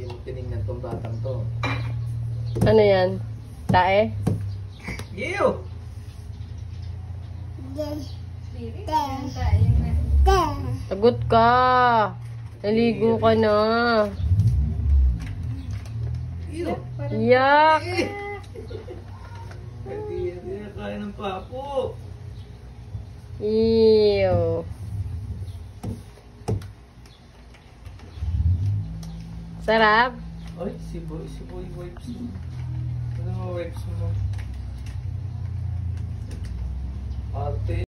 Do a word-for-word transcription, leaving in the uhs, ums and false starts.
Hindi mo tinignan tong batang to. Ano yan? Tae? Ew! Sagot ka. Naligo ka na. Ew! Yak! Hindi yan kaya ng papo. Ew. Sarap? Ay, si boy, si boy wipes mo. Ano mo wipes mo? Ate.